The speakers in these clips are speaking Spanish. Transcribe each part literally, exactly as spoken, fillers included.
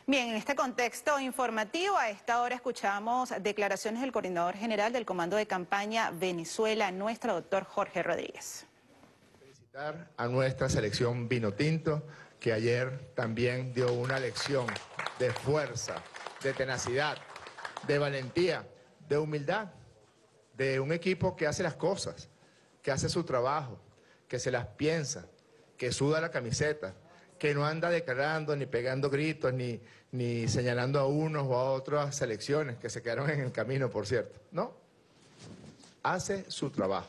Bien, en este contexto informativo, a esta hora escuchamos declaraciones del coordinador general del Comando de Campaña Venezuela, nuestro doctor Jorge Rodríguez. Felicitar a nuestra selección Vinotinto, que ayer también dio una lección de fuerza, de tenacidad, de valentía, de humildad, de un equipo que hace las cosas, que hace su trabajo, que se las piensa, que suda la camiseta, que no anda declarando, ni pegando gritos, ni, ni señalando a unos o a otras selecciones que se quedaron en el camino, por cierto. No, hace su trabajo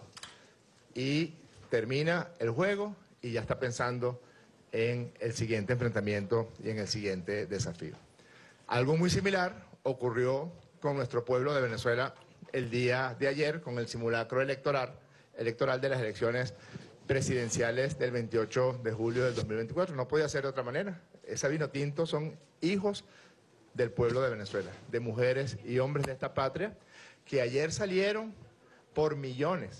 y termina el juego y ya está pensando en el siguiente enfrentamiento y en el siguiente desafío. Algo muy similar ocurrió con nuestro pueblo de Venezuela el día de ayer con el simulacro electoral, electoral de las elecciones presidenciales del veintiocho de julio del dos mil veinticuatro. No podía ser de otra manera. Esa Vinotinto son hijos del pueblo de Venezuela, de mujeres y hombres de esta patria, que ayer salieron por millones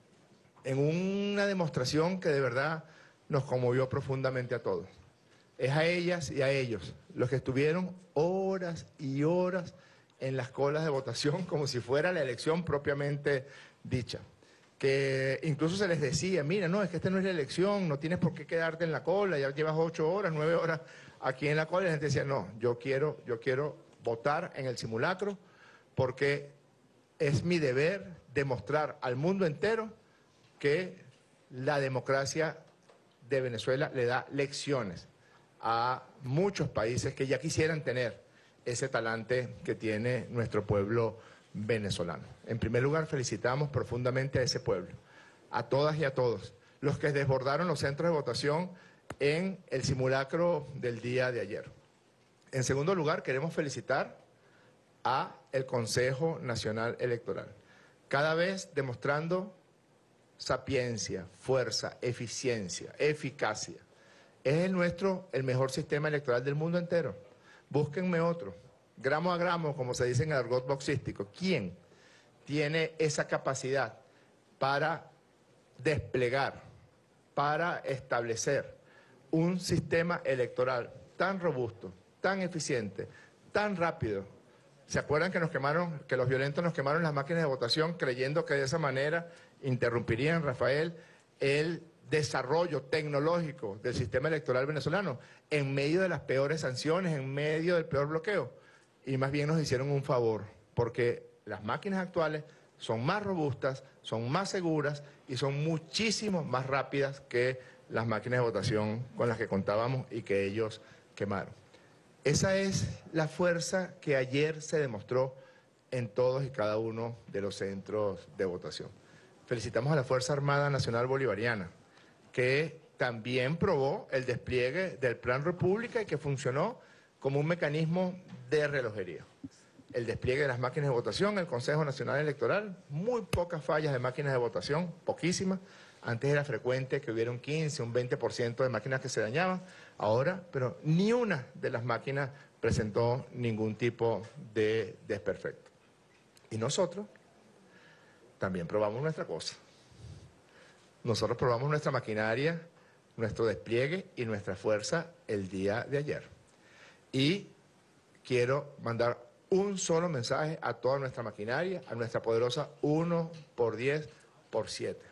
en una demostración que de verdad nos conmovió profundamente a todos. Es a ellas y a ellos los que estuvieron horas y horas en las colas de votación como si fuera la elección propiamente dicha. Que incluso se les decía, mira, no, es que esta no es la elección, no tienes por qué quedarte en la cola, ya llevas ocho horas, nueve horas aquí en la cola, y la gente decía, no, yo quiero, yo quiero votar en el simulacro porque es mi deber demostrar al mundo entero que la democracia de Venezuela le da lecciones a muchos países que ya quisieran tener ese talante que tiene nuestro pueblo venezolano. En primer lugar, felicitamos profundamente a ese pueblo, a todas y a todos, los que desbordaron los centros de votación en el simulacro del día de ayer. En segundo lugar, queremos felicitar a el Consejo Nacional Electoral, cada vez demostrando sapiencia, fuerza, eficiencia, eficacia. Es el nuestro el mejor sistema electoral del mundo entero. Búsquenme otro. Gramo a gramo, como se dice en el argot boxístico. ¿Quién tiene esa capacidad para desplegar, para establecer un sistema electoral tan robusto, tan eficiente, tan rápido? ¿Se acuerdan que nos quemaron, que los violentos nos quemaron las máquinas de votación creyendo que de esa manera interrumpirían, Rafael, el desarrollo tecnológico del sistema electoral venezolano en medio de las peores sanciones, en medio del peor bloqueo? Y más bien nos hicieron un favor, porque las máquinas actuales son más robustas, son más seguras y son muchísimo más rápidas que las máquinas de votación con las que contábamos y que ellos quemaron. Esa es la fuerza que ayer se demostró en todos y cada uno de los centros de votación. Felicitamos a la Fuerza Armada Nacional Bolivariana, que también probó el despliegue del Plan República y que funcionó como un mecanismo de relojería. El despliegue de las máquinas de votación, el Consejo Nacional Electoral, muy pocas fallas de máquinas de votación, poquísimas. Antes era frecuente que hubiera un quince, un veinte por ciento de máquinas que se dañaban. Ahora, pero ni una de las máquinas presentó ningún tipo de desperfecto. Y nosotros también probamos nuestra cosa. Nosotros probamos nuestra maquinaria, nuestro despliegue y nuestra fuerza el día de ayer. Y quiero mandar un solo mensaje a toda nuestra maquinaria, a nuestra poderosa uno por diez por siete.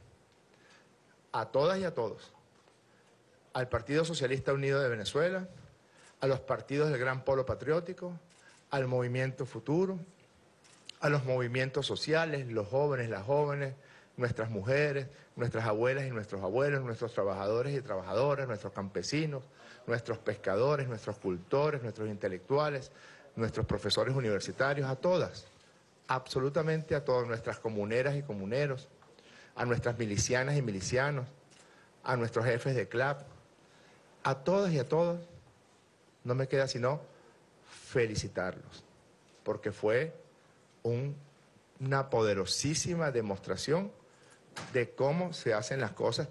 A todas y a todos. Al Partido Socialista Unido de Venezuela, a los partidos del Gran Polo Patriótico, al Movimiento Futuro, a los movimientos sociales, los jóvenes, las jóvenes, nuestras mujeres, nuestras abuelas y nuestros abuelos, nuestros trabajadores y trabajadoras, nuestros campesinos, nuestros pescadores, nuestros cultores, nuestros intelectuales, nuestros profesores universitarios, a todas, absolutamente a todas, nuestras comuneras y comuneros, a nuestras milicianas y milicianos, a nuestros jefes de C L A P, a todas y a todos, no me queda sino felicitarlos, porque fue un, una poderosísima demostración de cómo se hacen las cosas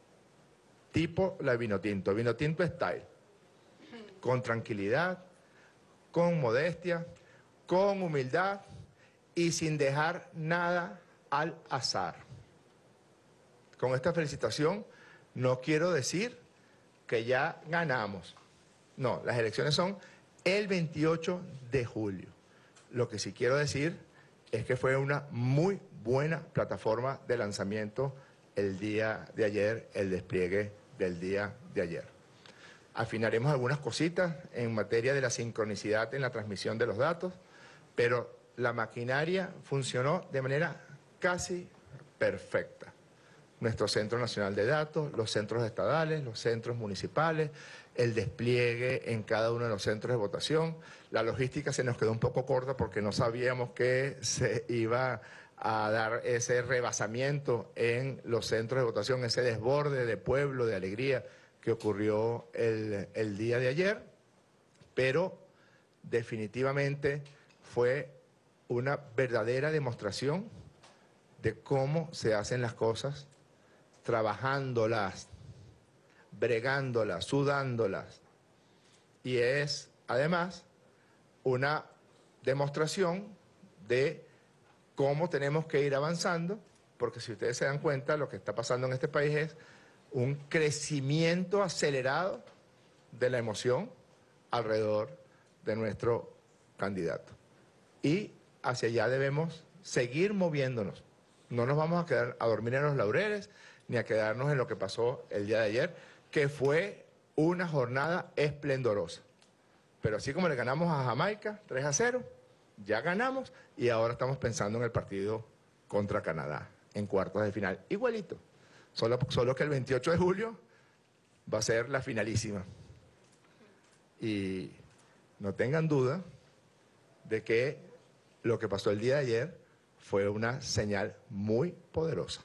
tipo la Vinotinto, Vinotinto Style, con tranquilidad, con modestia, con humildad y sin dejar nada al azar. Con esta felicitación no quiero decir que ya ganamos. No, las elecciones son el veintiocho de julio. Lo que sí quiero decir es que fue una muy buena plataforma de lanzamiento el día de ayer, el despliegue del día de ayer. Afinaremos algunas cositas en materia de la sincronicidad en la transmisión de los datos, pero la maquinaria funcionó de manera casi perfecta. Nuestro Centro Nacional de Datos, los centros estadales, los centros municipales, el despliegue en cada uno de los centros de votación. La logística se nos quedó un poco corta porque no sabíamos que se iba a dar ese rebasamiento en los centros de votación, ese desborde de pueblo, de alegría que ocurrió el, el día de ayer, pero definitivamente fue una verdadera demostración de cómo se hacen las cosas, trabajándolas, bregándolas, sudándolas. Y es, además, una demostración de cómo tenemos que ir avanzando, porque si ustedes se dan cuenta, lo que está pasando en este país es un crecimiento acelerado de la emoción alrededor de nuestro candidato. Y hacia allá debemos seguir moviéndonos. No nos vamos a quedar a dormir en los laureles, ni a quedarnos en lo que pasó el día de ayer, que fue una jornada esplendorosa. Pero así como le ganamos a Jamaica tres a cero, ya ganamos y ahora estamos pensando en el partido contra Canadá, en cuartos de final. Igualito, solo, solo que el veintiocho de julio va a ser la finalísima. Y no tengan duda de que lo que pasó el día de ayer fue una señal muy poderosa.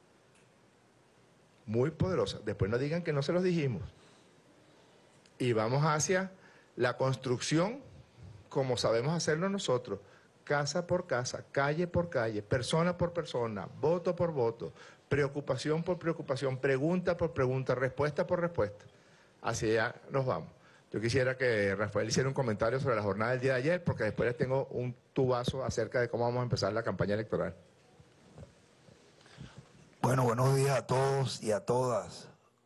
Muy poderosa. Después no digan que no se los dijimos. Y vamos hacia la construcción como sabemos hacerlo nosotros, casa por casa, calle por calle, persona por persona, voto por voto, preocupación por preocupación, pregunta por pregunta, respuesta por respuesta. Hacia allá nos vamos. Yo quisiera que Rafael hiciera un comentario sobre la jornada del día de ayer, porque después les tengo un tubazo acerca de cómo vamos a empezar la campaña electoral. Bueno, buenos días a todos y a todas,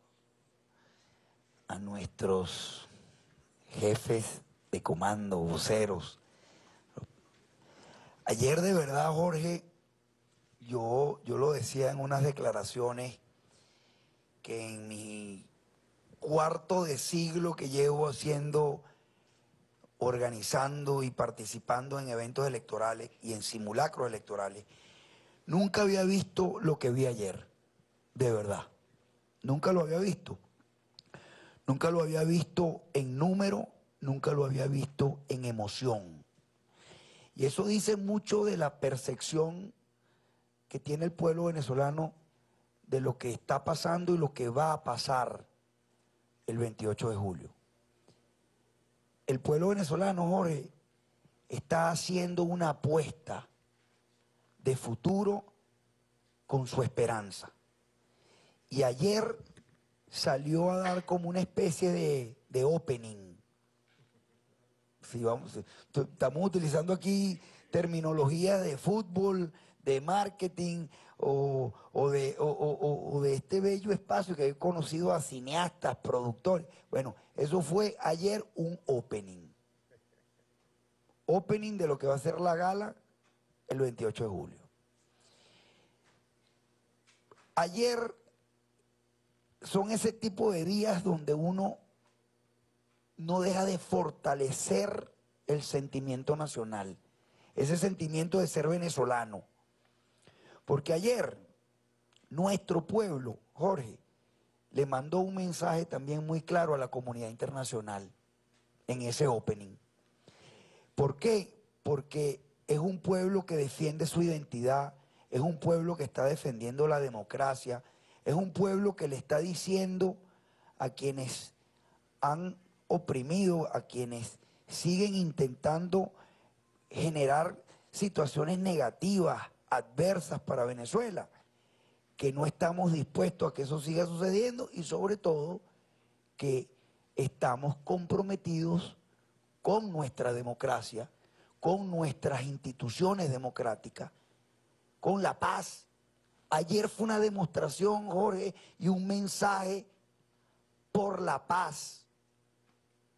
a nuestros jefes de comando, voceros. Ayer de verdad, Jorge, yo, yo lo decía en unas declaraciones que en mi cuarto de siglo que llevo haciendo, organizando y participando en eventos electorales y en simulacros electorales, nunca había visto lo que vi ayer, de verdad. Nunca lo había visto. Nunca lo había visto en número, nunca lo había visto en emoción. Y eso dice mucho de la percepción que tiene el pueblo venezolano de lo que está pasando y lo que va a pasar el veintiocho de julio. El pueblo venezolano, Jorge, está haciendo una apuesta de futuro con su esperanza. Y ayer salió a dar como una especie de, de opening. Sí, vamos, estamos utilizando aquí terminología de fútbol, de marketing o, o, de, o, o, o de este bello espacio que he conocido a cineastas, productores. Bueno, eso fue ayer un opening. Opening de lo que va a ser la gala el veintiocho de julio. Ayer son ese tipo de días donde uno no deja de fortalecer el sentimiento nacional, ese sentimiento de ser venezolano. Porque ayer nuestro pueblo, Jorge, le mandó un mensaje también muy claro a la comunidad internacional en ese opening. ¿Por qué? Porque es un pueblo que defiende su identidad, es un pueblo que está defendiendo la democracia, es un pueblo que le está diciendo a quienes han oprimido, a quienes siguen intentando generar situaciones negativas, adversas para Venezuela, que no estamos dispuestos a que eso siga sucediendo y sobre todo que estamos comprometidos con nuestra democracia, con nuestras instituciones democráticas, con la paz. Ayer fue una demostración, Jorge, y un mensaje por la paz.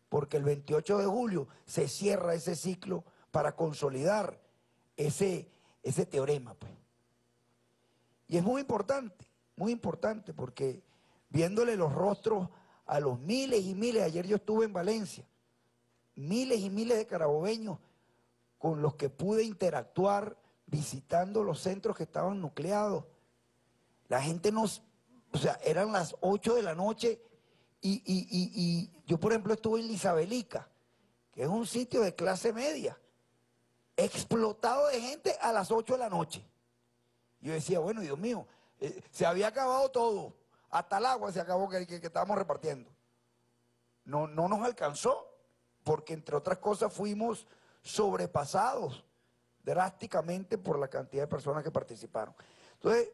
porque el veintiocho de julio se cierra ese ciclo para consolidar ese, ese teorema, pues. Y es muy importante, muy importante, porque viéndole los rostros a los miles y miles, ayer yo estuve en Valencia, miles y miles de carabobeños con los que pude interactuar visitando los centros que estaban nucleados. La gente nos, o sea, eran las ocho de la noche y, y, y, y yo, por ejemplo, estuve en Isabelica, que es un sitio de clase media, explotado de gente a las ocho de la noche. Yo decía, bueno, Dios mío, eh, se había acabado todo, hasta el agua se acabó que, que, que estábamos repartiendo. No, no nos alcanzó, porque entre otras cosas fuimos sobrepasados drásticamente por la cantidad de personas que participaron. Entonces,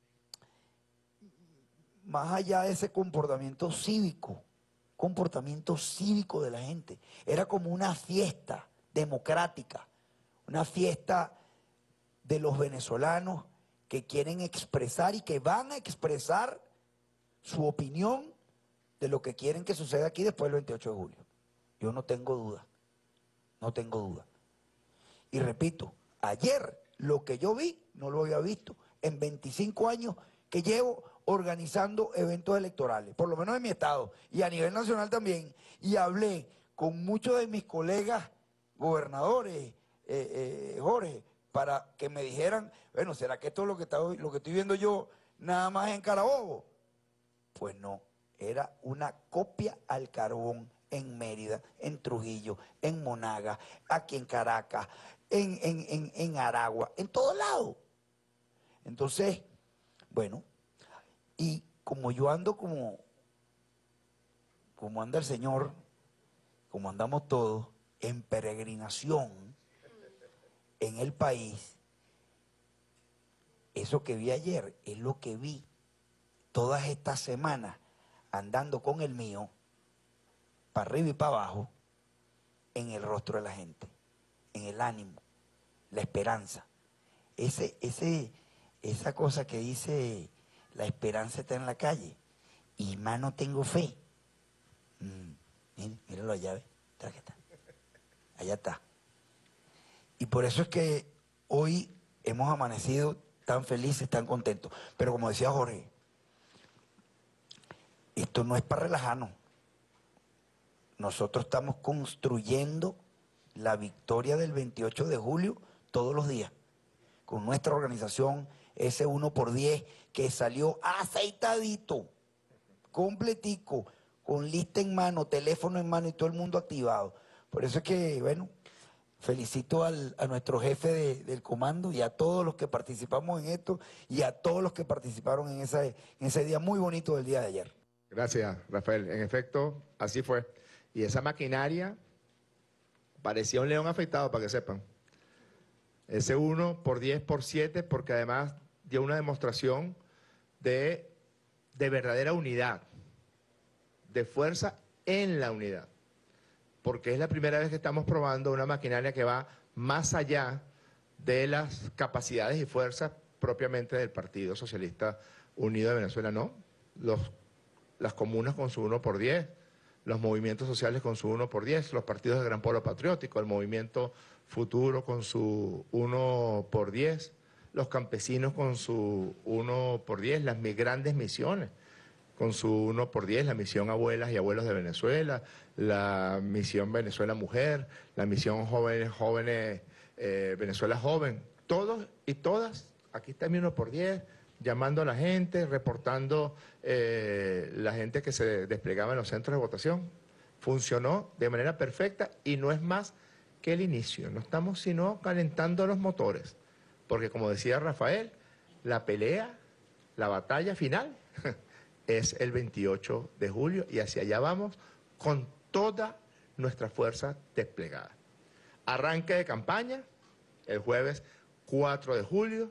más allá de ese comportamiento cívico, comportamiento cívico de la gente, era como una fiesta democrática, una fiesta de los venezolanos que quieren expresar y que van a expresar su opinión de lo que quieren que suceda aquí después del veintiocho de julio. Yo no tengo duda, no tengo duda. Y repito, ayer lo que yo vi, no lo había visto en veinticinco años que llevo organizando eventos electorales, por lo menos en mi estado y a nivel nacional también. Y hablé con muchos de mis colegas gobernadores, eh, eh, Jorge, para que me dijeran, bueno, ¿será que esto es lo que, está, lo que estoy viendo yo nada más en Carabobo? Pues no, era una copia al carbón en Mérida, en Trujillo, en Monaga, aquí en Caracas, en, en, en, en Aragua, en todo lado. Entonces, bueno, y como yo ando como, como anda el Señor, como andamos todos, en peregrinación en el país, eso que vi ayer es lo que vi todas estas semanas andando con el mío, para arriba y para abajo, en el rostro de la gente, en el ánimo, la esperanza. Ese, ese, esa cosa que dice, la esperanza está en la calle, y más no tengo fe. Mm, miren, mírenlo allá, ¿ve? Está, está. Allá está. Y por eso es que hoy hemos amanecido tan felices, tan contentos. Pero como decía Jorge, esto no es para relajarnos. Nosotros estamos construyendo la victoria del veintiocho de julio todos los días, con nuestra organización ese uno por diez que salió aceitadito, completico, con lista en mano, teléfono en mano y todo el mundo activado. Por eso es que, bueno, felicito al, a nuestro jefe de, del comando y a todos los que participamos en esto y a todos los que participaron en, esa, en ese día muy bonito del día de ayer. Gracias, Rafael. En efecto, así fue. Y esa maquinaria parecía un león afeitado, para que sepan. Ese uno por diez por siete, porque además dio una demostración de, de verdadera unidad, de fuerza en la unidad. Porque es la primera vez que estamos probando una maquinaria que va más allá de las capacidades y fuerzas propiamente del Partido Socialista Unido de Venezuela, ¿no? Los, las comunas con su uno por diez, los movimientos sociales con su uno por diez, los partidos de Gran Polo Patriótico, el Movimiento Futuro con su uno por diez, los campesinos con su uno por diez, las grandes misiones con su uno por diez, la misión Abuelas y Abuelos de Venezuela, la misión Venezuela Mujer, la misión Jóvenes, jóvenes eh, Venezuela Joven, todos y todas, aquí está mi uno por diez, llamando a la gente, reportando eh, la gente que se desplegaba en los centros de votación. Funcionó de manera perfecta y no es más que el inicio, no estamos sino calentando los motores, porque como decía Rafael, la pelea, la batalla final es el veintiocho de julio y hacia allá vamos con toda nuestra fuerza desplegada. Arranque de campaña el jueves cuatro de julio.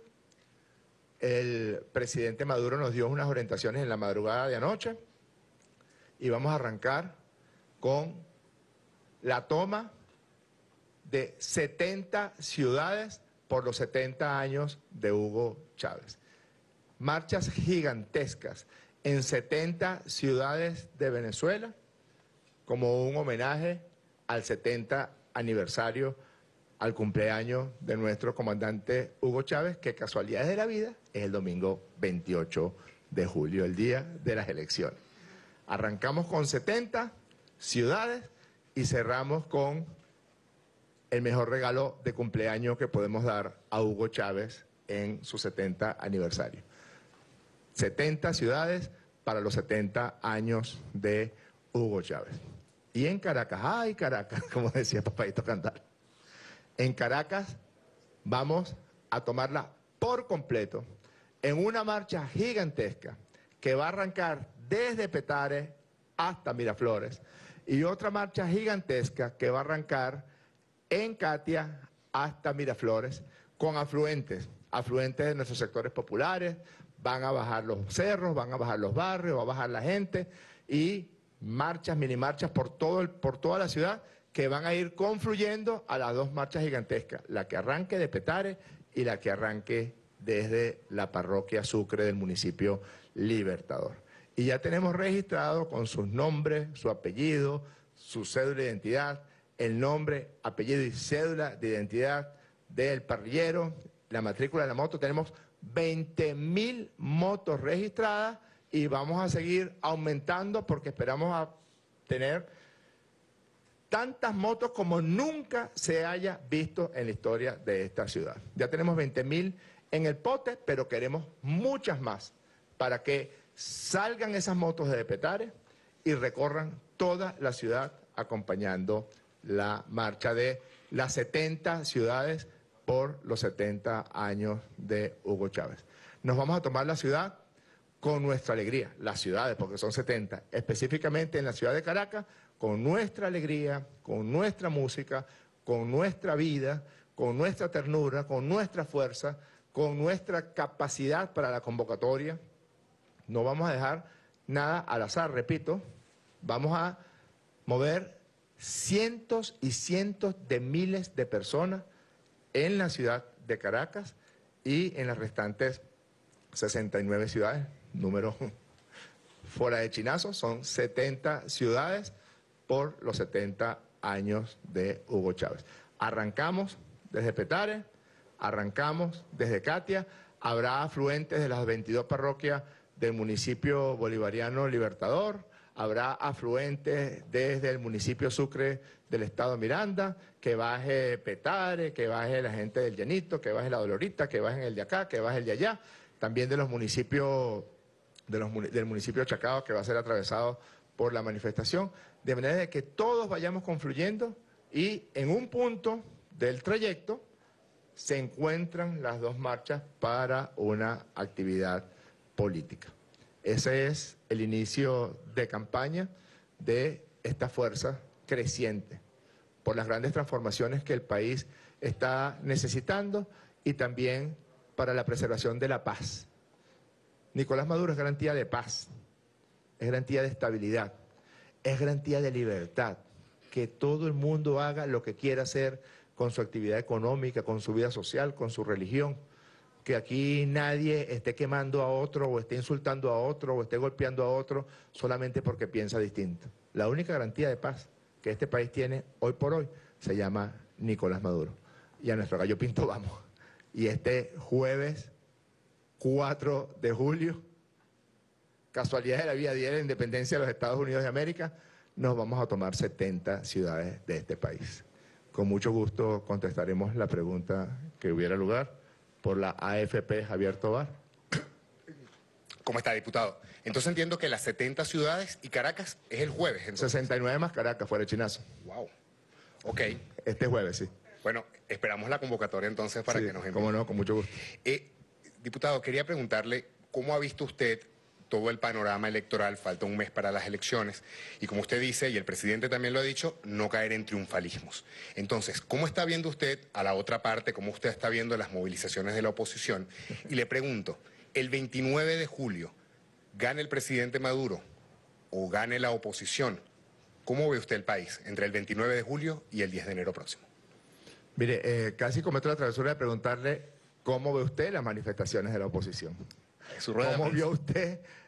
El presidente Maduro nos dio unas orientaciones en la madrugada de anoche y vamos a arrancar con la toma de setenta ciudades por los setenta años de Hugo Chávez. Marchas gigantescas en setenta ciudades de Venezuela como un homenaje al setenta aniversario, al cumpleaños de nuestro comandante Hugo Chávez, que casualidades de la vida es el domingo veintiocho de julio, el día de las elecciones. Arrancamos con setenta ciudades y cerramos con el mejor regalo de cumpleaños que podemos dar a Hugo Chávez en su setenta aniversario. setenta ciudades para los setenta años de Hugo Chávez. Y en Caracas, ¡ay Caracas!, como decía Papaito Cantar. En Caracas vamos a tomarla por completo en una marcha gigantesca que va a arrancar desde Petare hasta Miraflores y otra marcha gigantesca que va a arrancar en Catia hasta Miraflores con afluentes, afluentes de nuestros sectores populares, van a bajar los cerros, van a bajar los barrios, va a bajar la gente y marchas, mini marchas por, todo el, por toda la ciudad que van a ir confluyendo a las dos marchas gigantescas, la que arranque de Petare y la que arranque desde la parroquia Sucre del municipio Libertador. Y ya tenemos registrado con sus nombres, su apellido, su cédula de identidad, el nombre, apellido y cédula de identidad del parrillero, la matrícula de la moto. Tenemos veinte mil motos registradas y vamos a seguir aumentando porque esperamos a tener tantas motos como nunca se haya visto en la historia de esta ciudad. Ya tenemos veinte mil en el pote, pero queremos muchas más para que salgan esas motos de Petare y recorran toda la ciudad acompañando la marcha de las setenta ciudades por los setenta años de Hugo Chávez. Nos vamos a tomar la ciudad con nuestra alegría, las ciudades, porque son setenta, específicamente en la ciudad de Caracas, con nuestra alegría, con nuestra música, con nuestra vida, con nuestra ternura, con nuestra fuerza, con nuestra capacidad para la convocatoria. No vamos a dejar nada al azar, repito, vamos a mover cientos y cientos de miles de personas en la ciudad de Caracas y en las restantes sesenta y nueve ciudades, número fuera de chinazo, son setenta ciudades por los setenta años de Hugo Chávez. Arrancamos desde Petare, arrancamos desde Catia, habrá afluentes de las veintidós parroquias del municipio bolivariano Libertador, habrá afluentes desde el municipio Sucre del estado Miranda, que baje Petare, que baje la gente del Llanito, que baje la Dolorita, que baje el de acá, que baje el de allá, también de los municipios, de los, del municipio Chacao, que va a ser atravesado por la manifestación, de manera de que todos vayamos confluyendo y en un punto del trayecto se encuentran las dos marchas para una actividad política. Ese es el inicio de campaña de esta fuerza creciente por las grandes transformaciones que el país está necesitando y también para la preservación de la paz. Nicolás Maduro es garantía de paz, es garantía de estabilidad, es garantía de libertad, que todo el mundo haga lo que quiera hacer con su actividad económica, con su vida social, con su religión, que aquí nadie esté quemando a otro o esté insultando a otro o esté golpeando a otro solamente porque piensa distinto. La única garantía de paz que este país tiene hoy por hoy se llama Nicolás Maduro. Y a nuestro gallo pinto vamos. Y este jueves cuatro de julio, casualidad de la vida, día de la independencia de los Estados Unidos de América, nos vamos a tomar setenta ciudades de este país. Con mucho gusto contestaremos la pregunta que hubiera lugar por la A F P Javier Tobar. ¿Cómo está, diputado? Entonces entiendo que las setenta ciudades y Caracas es el jueves. Entonces. sesenta y nueve más Caracas, fuera de chinazo. Wow. Ok. Este jueves, sí. Bueno, esperamos la convocatoria entonces para sí, que nos envíe. Cómo no, con mucho gusto. Eh, diputado, quería preguntarle cómo ha visto usted todo el panorama electoral, falta un mes para las elecciones, y como usted dice, y el presidente también lo ha dicho, no caer en triunfalismos. Entonces, ¿cómo está viendo usted a la otra parte, cómo usted está viendo las movilizaciones de la oposición? Y le pregunto, el veintinueve de julio, ¿gane el presidente Maduro o gane la oposición? ¿Cómo ve usted el país entre el veintinueve de julio y el diez de enero próximo? Mire, eh, casi cometo la travesura de preguntarle cómo ve usted las manifestaciones de la oposición. Su rueda ¿Cómo vio usted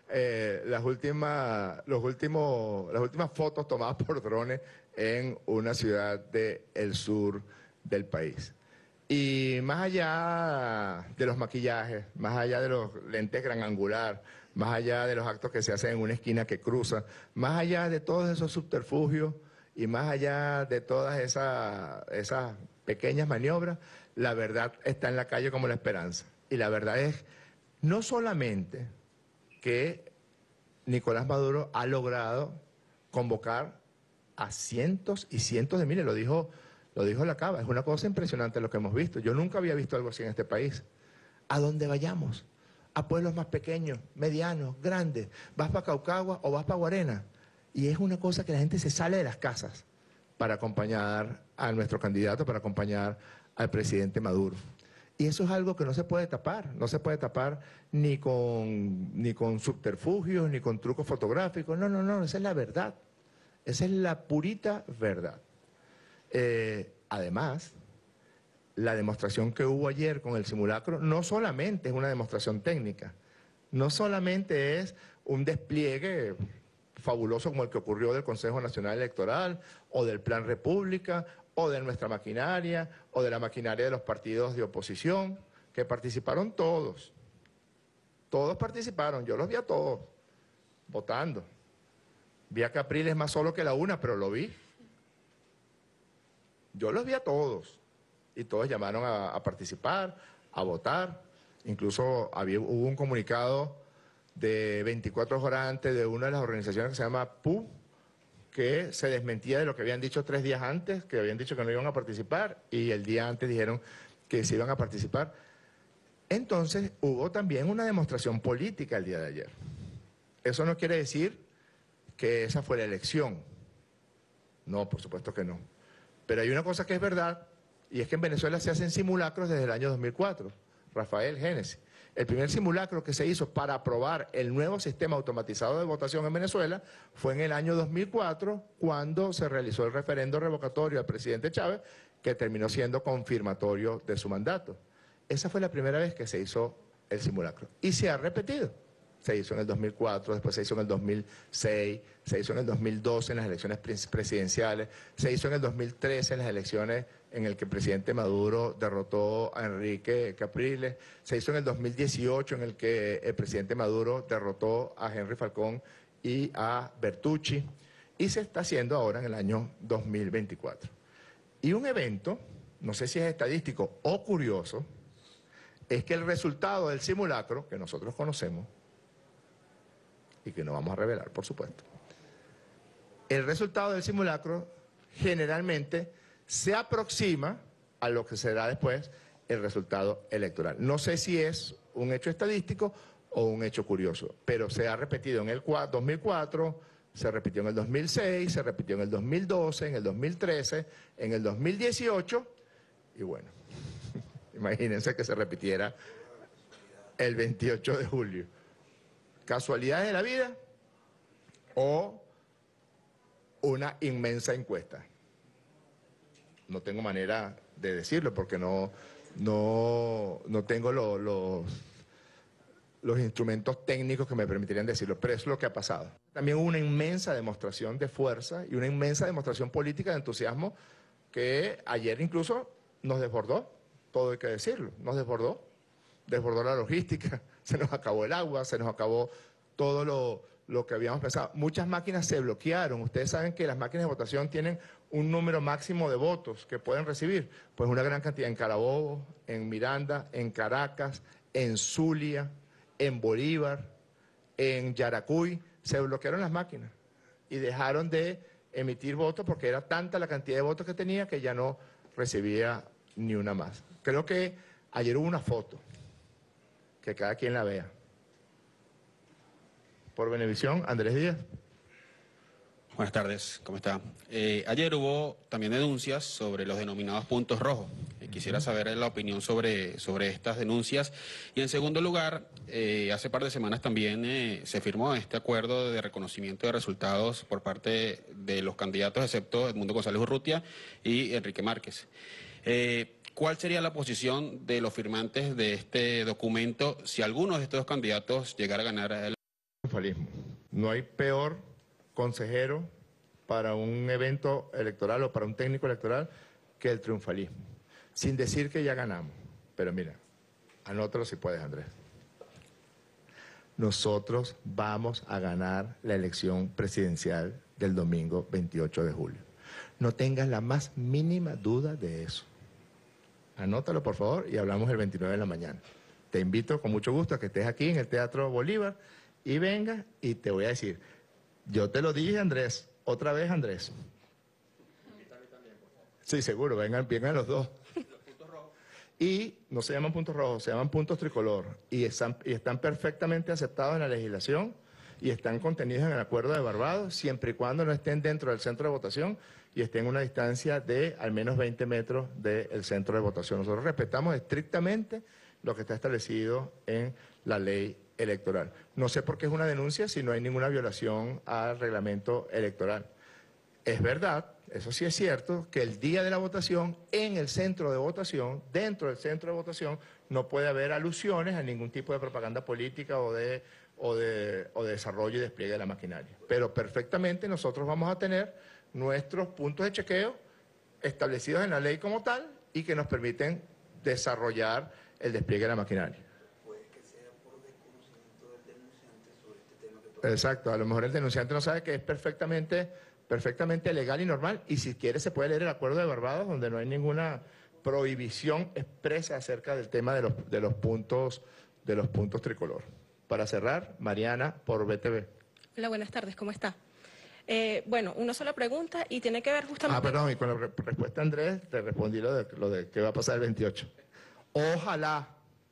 eh, las, últimas, los últimos, las últimas fotos tomadas por drones en una ciudad del sur del país. Y más allá de los maquillajes, más allá de los lentes gran angular, más allá de los actos que se hacen en una esquina que cruza, más allá de todos esos subterfugios y más allá de todas esas, esas pequeñas maniobras, la verdad está en la calle como la esperanza. Y la verdad es no solamente que Nicolás Maduro ha logrado convocar a cientos y cientos de miles, lo dijo, lo dijo la Cava, es una cosa impresionante lo que hemos visto. Yo nunca había visto algo así en este país. A donde vayamos, a pueblos más pequeños, medianos, grandes, vas para Caucagua o vas para Guarena, y es una cosa que la gente se sale de las casas para acompañar a nuestro candidato, para acompañar al presidente Maduro. Y eso es algo que no se puede tapar, no se puede tapar ni con, ni con subterfugios, ni con trucos fotográficos, no, no, no, esa es la verdad, esa es la purita verdad. Eh, además, la demostración que hubo ayer con el simulacro no solamente es una demostración técnica, no solamente es un despliegue fabuloso como el que ocurrió del Consejo Nacional Electoral o del Plan República o de nuestra maquinaria o de la maquinaria de los partidos de oposición, que participaron todos, todos participaron, yo los vi a todos votando. Vi a Capriles más solo que la una, pero lo vi. Yo los vi a todos y todos llamaron a, a participar, a votar. Incluso había, hubo un comunicado de veinticuatro horas antes de una de las organizaciones que se llama P U, que se desmentía de lo que habían dicho tres días antes, que habían dicho que no iban a participar y el día antes dijeron que se iban a participar. Entonces hubo también una demostración política el día de ayer. Eso no quiere decir que esa fue la elección. No, por supuesto que no. Pero hay una cosa que es verdad, y es que en Venezuela se hacen simulacros desde el año dos mil cuatro. Rafael Génesis. El primer simulacro que se hizo para aprobar el nuevo sistema automatizado de votación en Venezuela fue en el año dos mil cuatro, cuando se realizó el referendo revocatorio al presidente Chávez, que terminó siendo confirmatorio de su mandato. Esa fue la primera vez que se hizo el simulacro. Y se ha repetido. Se hizo en el dos mil cuatro, después se hizo en el dos mil seis, se hizo en el dos mil doce en las elecciones presidenciales, se hizo en el dos mil trece en las elecciones en el que el presidente Maduro derrotó a Enrique Capriles, se hizo en el dos mil dieciocho en el que el presidente Maduro derrotó a Henry Falcón y a Bertucci, y se está haciendo ahora en el año dos mil veinticuatro. Y un evento, no sé si es estadístico o curioso, es que el resultado del simulacro, que nosotros conocemos, y que no vamos a revelar, por supuesto, el resultado del simulacro generalmente se aproxima a lo que será después el resultado electoral. No sé si es un hecho estadístico o un hecho curioso, pero se ha repetido en el dos mil cuatro, se repitió en el dos mil seis, se repitió en el dos mil doce, en el dos mil trece, en el dos mil dieciocho, y bueno, imagínense que se repitiera el veintiocho de julio. ¿Casualidades de la vida o una inmensa encuesta? No tengo manera de decirlo porque no, no, no tengo lo, lo, los instrumentos técnicos que me permitirían decirlo, pero es lo que ha pasado. También hubo una inmensa demostración de fuerza y una inmensa demostración política de entusiasmo que ayer incluso nos desbordó, todo hay que decirlo, nos desbordó, desbordó la logística, se nos acabó el agua, se nos acabó todo lo, lo que habíamos pensado. Muchas máquinas se bloquearon. Ustedes saben que las máquinas de votación tienen un número máximo de votos que pueden recibir. Pues una gran cantidad en Carabobo, en Miranda, en Caracas, en Zulia, en Bolívar, en Yaracuy. Se bloquearon las máquinas y dejaron de emitir votos porque era tanta la cantidad de votos que tenía que ya no recibía ni una más. Creo que ayer hubo una foto, que cada quien la vea. Por Venevisión, Andrés Díaz. Buenas tardes, ¿cómo está? Eh, ayer hubo también denuncias sobre los denominados puntos rojos. Eh, quisiera saber la opinión sobre, sobre estas denuncias. Y en segundo lugar, eh, hace par de semanas también eh, se firmó este acuerdo de reconocimiento de resultados por parte de los candidatos, excepto Edmundo González Urrutia y Enrique Márquez. Eh, ¿Cuál sería la posición de los firmantes de este documento si alguno de estos candidatos llegara a ganar el... triunfalismo. No hay peor consejero para un evento electoral o para un técnico electoral que el triunfalismo. Sin decir que ya ganamos. Pero mira, anótalo si puedes, Andrés. Nosotros vamos a ganar la elección presidencial del domingo veintiocho de julio. No tengas la más mínima duda de eso. Anótalo, por favor, y hablamos el veintinueve de la mañana. Te invito con mucho gusto a que estés aquí en el Teatro Bolívar y vengas y te voy a decir, yo te lo dije, Andrés, otra vez, Andrés. Sí, seguro, vengan, vengan los dos. Y no se llaman puntos rojos, se llaman puntos tricolor. Y están, y están perfectamente aceptados en la legislación y están contenidos en el Acuerdo de Barbados, siempre y cuando no estén dentro del centro de votación y estén a una distancia de al menos veinte metros del centro de votación. Nosotros respetamos estrictamente lo que está establecido en la ley electoral. No sé por qué es una denuncia si no hay ninguna violación al reglamento electoral. Es verdad, eso sí es cierto, que el día de la votación, en el centro de votación, dentro del centro de votación, no puede haber alusiones a ningún tipo de propaganda política o de, o de, o de desarrollo y despliegue de la maquinaria. Pero perfectamente nosotros vamos a tener nuestros puntos de chequeo establecidos en la ley como tal y que nos permiten desarrollar el despliegue de la maquinaria. Puede que sea por desconocimiento del denunciante sobre este tema que toca. Exacto, a lo mejor el denunciante no sabe que es perfectamente, perfectamente legal y normal, y si quiere se puede leer el Acuerdo de Barbados, donde no hay ninguna prohibición expresa acerca del tema de los, de los puntos, de los puntos tricolor. Para cerrar, Mariana, por B T V. Hola, buenas tardes, ¿cómo está? Eh, bueno, una sola pregunta y tiene que ver justamente... Ah, perdón, y con la re respuesta, Andrés, te respondí lo de, lo de qué va a pasar el veintiocho. Ojalá,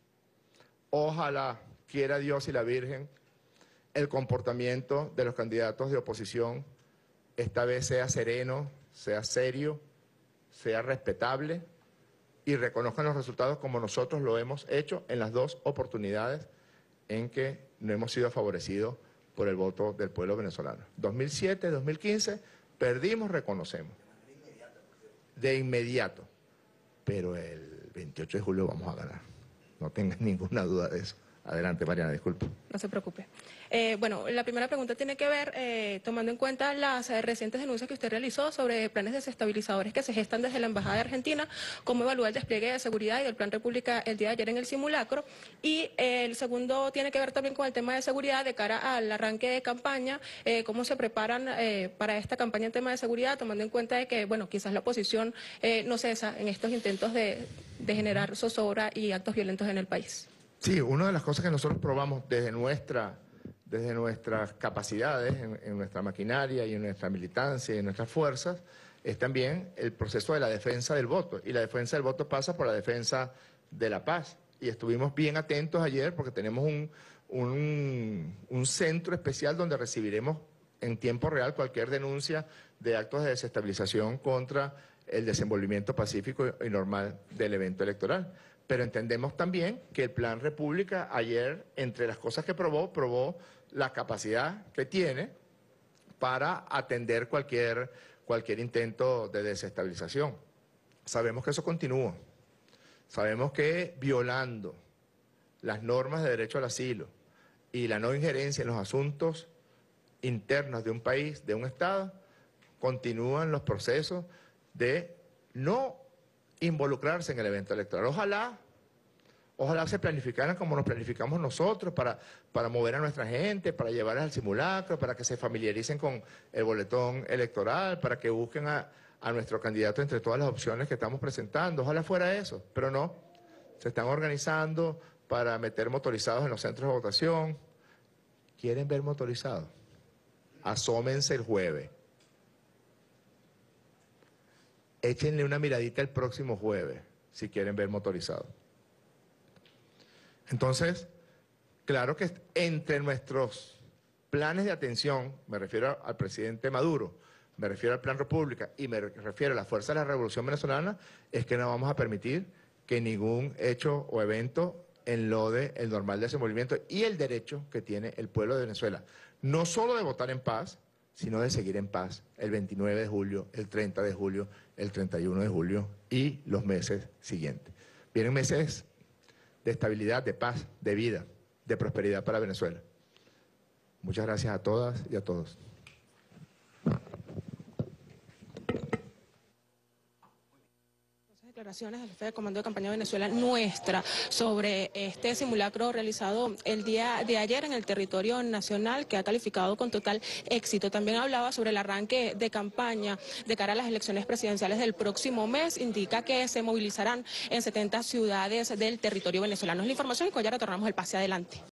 ojalá, quiera Dios y la Virgen, el comportamiento de los candidatos de oposición esta vez sea sereno, sea serio, sea respetable y reconozcan los resultados como nosotros lo hemos hecho en las dos oportunidades en que no hemos sido favorecidos por el voto del pueblo venezolano. dos mil siete, dos mil quince, perdimos, reconocemos. De inmediato. Pero el veintiocho de julio vamos a ganar. No tengas ninguna duda de eso. Adelante, Mariana, disculpe. No se preocupe. Eh, bueno, la primera pregunta tiene que ver, eh, tomando en cuenta las eh, recientes denuncias que usted realizó sobre planes desestabilizadores que se gestan desde la Embajada de Argentina, cómo evalúa el despliegue de seguridad y del Plan República el día de ayer en el simulacro. Y eh, el segundo tiene que ver también con el tema de seguridad de cara al arranque de campaña, eh, cómo se preparan eh, para esta campaña en tema de seguridad, tomando en cuenta de que, bueno, quizás la oposición eh, no cesa en estos intentos de, de generar zozobra y actos violentos en el país. Sí, una de las cosas que nosotros probamos desde, nuestra, desde nuestras capacidades, en, en nuestra maquinaria y en nuestra militancia y en nuestras fuerzas, es también el proceso de la defensa del voto. Y la defensa del voto pasa por la defensa de la paz. Y estuvimos bien atentos ayer porque tenemos un, un, un centro especial donde recibiremos en tiempo real cualquier denuncia de actos de desestabilización contra el desenvolvimiento pacífico y normal del evento electoral. Pero entendemos también que el Plan República ayer, entre las cosas que probó, probó la capacidad que tiene para atender cualquier, cualquier intento de desestabilización. Sabemos que eso continúa. Sabemos que violando las normas de derecho al asilo y la no injerencia en los asuntos internos de un país, de un Estado, continúan los procesos de no involucrarse en el evento electoral. Ojalá, ojalá se planificaran como nos planificamos nosotros para, para mover a nuestra gente, para llevarles al simulacro, para que se familiaricen con el boletón electoral, para que busquen a, a nuestro candidato entre todas las opciones que estamos presentando. Ojalá fuera eso, pero no. Se están organizando para meter motorizados en los centros de votación. ¿Quieren ver motorizados? Asómense el jueves. Échenle una miradita el próximo jueves, si quieren ver motorizado. Entonces, claro que entre nuestros planes de atención, me refiero al presidente Maduro, me refiero al Plan República y me refiero a la Fuerza de la Revolución Venezolana, es que no vamos a permitir que ningún hecho o evento enlode el normal desenvolvimiento y el derecho que tiene el pueblo de Venezuela, no solo de votar en paz, sino de seguir en paz el veintinueve de julio, el treinta de julio, el treinta y uno de julio y los meses siguientes. Vienen meses de estabilidad, de paz, de vida, de prosperidad para Venezuela. Muchas gracias a todas y a todos. Declaraciones del jefe de Comando de Campaña Venezuela Nuestra sobre este simulacro realizado el día de ayer en el territorio nacional, que ha calificado con total éxito. También hablaba sobre el arranque de campaña de cara a las elecciones presidenciales del próximo mes. Indica que se movilizarán en setenta ciudades del territorio venezolano. Es la información y con ella retornamos el pase adelante.